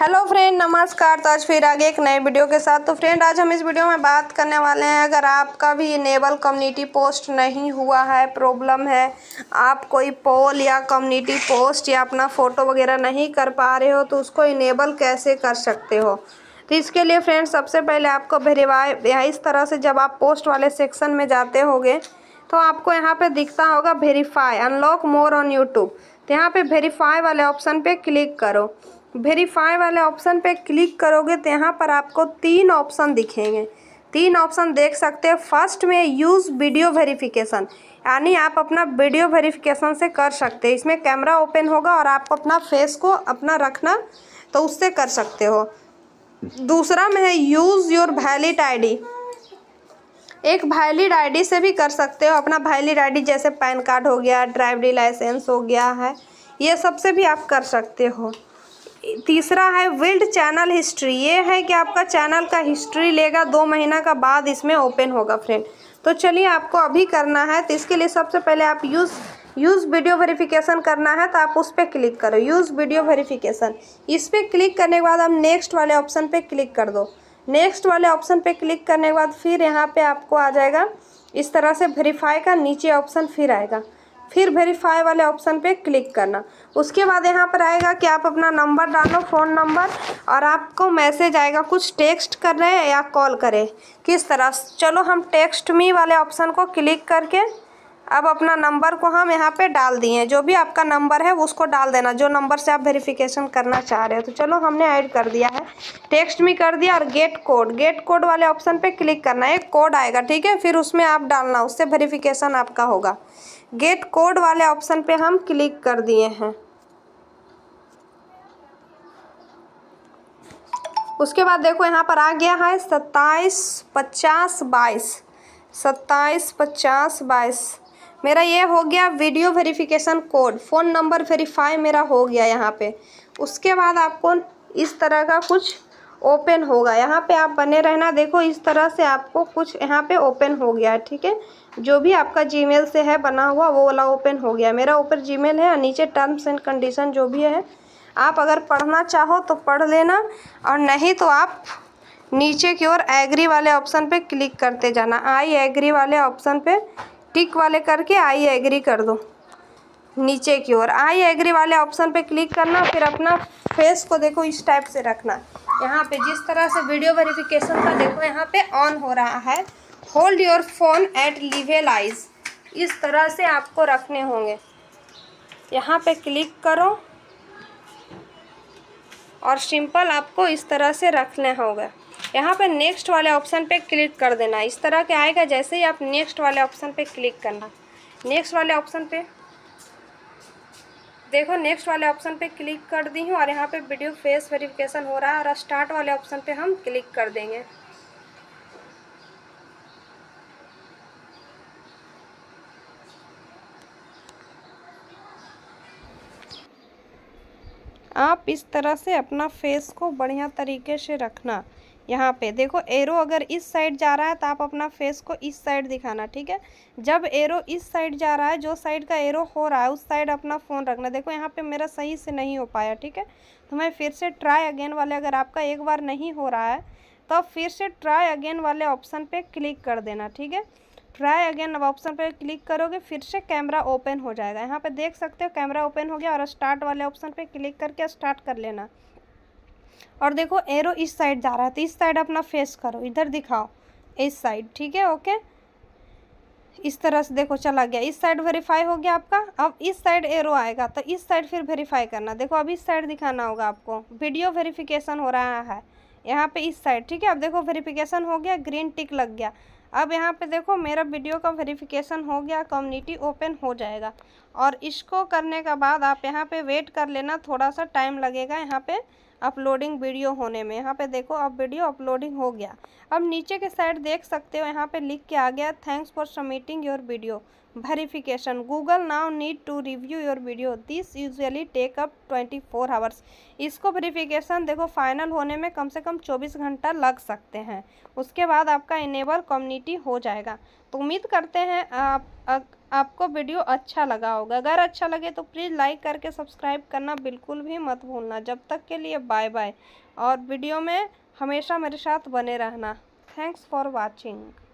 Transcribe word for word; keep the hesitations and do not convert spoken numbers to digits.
Hello friend, नमस्कार। तो आज फिर आगे एक नए वीडियो के साथ। तो फ्रेंड, आज हम इस वीडियो में बात करने वाले हैं, अगर आपका भी इनेबल कम्युनिटी पोस्ट नहीं हुआ है, प्रॉब्लम है, आप कोई पोल या कम्युनिटी पोस्ट या अपना फ़ोटो वगैरह नहीं कर पा रहे हो, तो उसको इनेबल कैसे कर सकते हो। तो इसके लिए फ्रेंड, सबसे पहले आपको वेरीफाई, या इस तरह से जब आप पोस्ट वाले सेक्शन में जाते होगे तो आपको यहाँ पे दिखता होगा verify unlock more on YouTube. तो यहाँ पे वेरीफाई वाले ऑप्शन पे क्लिक करो। वेरीफाई वाले ऑप्शन पे क्लिक करोगे तो यहाँ पर आपको तीन ऑप्शन दिखेंगे। तीन ऑप्शन देख सकते हो। फर्स्ट में यूज़ वीडियो वेरिफिकेशन, यानी आप अपना वीडियो वेरिफिकेशन से कर सकते हैं। इसमें कैमरा ओपन होगा और आप अपना फेस को अपना रखना, तो उससे कर सकते हो। दूसरा में है यूज़ योर वैलिड आईडी। एक वैलिड आईडी से भी कर सकते हो। अपना वैलिड आईडी जैसे पैन कार्ड हो गया, ड्राइवरी लाइसेंस हो गया है, ये सब से भी आप कर सकते हो। तीसरा है बिल्ड चैनल हिस्ट्री। ये है कि आपका चैनल का हिस्ट्री लेगा, दो महीना का बाद इसमें ओपन होगा फ्रेंड। तो चलिए, आपको अभी करना है। तो इसके लिए सबसे पहले आप यूज़ यूज़ वीडियो वेरिफिकेशन करना है, तो आप उस पर क्लिक करो, यूज़ वीडियो वेरिफिकेशन। इस पर क्लिक करने के बाद आप नेक्स्ट वाले ऑप्शन पे क्लिक कर दो। नेक्स्ट वाले ऑप्शन पे क्लिक करने के बाद फिर यहाँ पे आपको आ जाएगा इस तरह से वेरीफाई का नीचे ऑप्शन फिर आएगा। फिर वेरीफाई वाले ऑप्शन पे क्लिक करना। उसके बाद यहाँ पर आएगा कि आप अपना नंबर डालो, फ़ोन नंबर, और आपको मैसेज आएगा कुछ टेक्स्ट कर रहे हैं या कॉल करें, किस तरह। चलो, हम टेक्स्ट मी वाले ऑप्शन को क्लिक करके अब अपना नंबर को हम यहाँ पे डाल दिए। जो भी आपका नंबर है उसको डाल देना, जो नंबर से आप वेरिफिकेशन करना चाह रहे हो। तो चलो, हमने ऐड कर दिया है, टेक्स्ट में कर दिया। और गेट कोड गेट कोड वाले ऑप्शन पे क्लिक करना है। एक कोड आएगा, ठीक है, फिर उसमें आप डालना, उससे वेरिफिकेशन आपका होगा। गेट कोड वाले ऑप्शन पे हम क्लिक कर दिए हैं। उसके बाद देखो यहाँ पर आ गया है सत्ताईस पचास बाईस सत्ताईस पचास बाईस मेरा ये हो गया video verification code. Phone number verify मेरा हो गया यहाँ पे। उसके बाद आपको इस तरह का कुछ ओपन होगा। यहाँ पे आप बने रहना। देखो, इस तरह से आपको कुछ यहाँ पे ओपन हो गया है, ठीक है। जो भी आपका जीमेल से है बना हुआ, वो वाला ओपन हो गया। मेरा ऊपर जीमेल है और नीचे टर्म्स एंड कंडीशन जो भी है, आप अगर पढ़ना चाहो तो पढ़ लेना, और नहीं तो आप नीचे की ओर एग्री वाले ऑप्शन पे क्लिक करते जाना। आई एग्री वाले ऑप्शन पे टिक वाले करके आई एग्री कर दो। नीचे की ओर आई एग्री वाले ऑप्शन पे क्लिक करना। फिर अपना फेस को देखो इस टाइप से रखना। यहाँ पे जिस तरह से वीडियो वेरिफिकेशन का देखो यहाँ पे ऑन हो रहा है, hold your phone at level eyes, इस तरह से आपको रखने होंगे। यहाँ पे क्लिक करो और सिंपल आपको इस तरह से रखना होगा। यहाँ पे नेक्स्ट वाले ऑप्शन पे क्लिक कर देना। इस तरह के आएगा। जैसे ही आप नेक्स्ट वाले ऑप्शन पे क्लिक करना, नेक्स्ट वाले ऑप्शन पे देखो, नेक्स्ट वाले ऑप्शन पे क्लिक कर दी हूँ और यहाँ पे वीडियो फेस वेरिफिकेशन हो रहा है, और स्टार्ट वाले ऑप्शन पे हम क्लिक कर देंगे। आप इस तरह से अपना फेस को बढ़िया तरीके से रखना। यहाँ पे देखो, एरो अगर इस साइड जा रहा है तो आप अपना फेस को इस साइड दिखाना, ठीक है। जब एरो इस साइड जा रहा है, जो साइड का एरो हो रहा है उस साइड अपना फ़ोन रखना। देखो, यहाँ पे मेरा सही से नहीं हो पाया, ठीक है। तो मैं फिर से ट्राई अगेन वाले, अगर आपका एक बार नहीं हो रहा है तो फिर से ट्राई अगेन वाले ऑप्शन पे क्लिक कर देना, ठीक है। ट्राई अगेन ऑप्शन पे क्लिक करोगे, फिर से कैमरा ओपन हो जाएगा। यहाँ पे देख सकते हो कैमरा ओपन हो गया, और स्टार्ट वाले ऑप्शन पे क्लिक करके स्टार्ट कर लेना। और देखो, एरो इस साइड जा रहा है तो इस साइड अपना फेस करो, इधर दिखाओ, इस साइड, ठीक है। ओके, इस तरह से देखो चला गया। इस साइड वेरीफाई हो गया आपका। अब इस साइड एरो आएगा तो इस साइड फिर वेरीफाई करना। देखो, अब इस साइड दिखाना होगा आपको। वीडियो वेरिफिकेशन हो रहा है यहाँ पे इस साइड, ठीक है। अब देखो, वेरिफिकेशन हो गया, ग्रीन टिक लग गया। अब यहाँ पे देखो, मेरा वीडियो का वेरिफिकेशन हो गया, कम्युनिटी ओपन हो जाएगा। और इसको करने के बाद आप यहाँ पे वेट कर लेना, थोड़ा सा टाइम लगेगा यहाँ पे अपलोडिंग वीडियो होने में। यहाँ पे देखो, अब वीडियो अपलोडिंग हो गया। अब नीचे के साइड देख सकते हो, यहाँ पे लिख के आ गया, thanks for submitting your video verification, Google now need to review your video, this usually take up twenty four hours. इसको वेरिफिकेशन देखो फाइनल होने में कम से कम चौबीस घंटा लग सकते हैं। उसके बाद आपका इनेबल कम्युनिटी हो जाएगा। तो उम्मीद करते हैं आप, आप आपको वीडियो अच्छा लगा होगा। अगर अच्छा लगे तो प्लीज़ लाइक करके सब्सक्राइब करना बिल्कुल भी मत भूलना। जब तक के लिए बाय बाय, और वीडियो में हमेशा मेरे साथ बने रहना। Thanks for watching.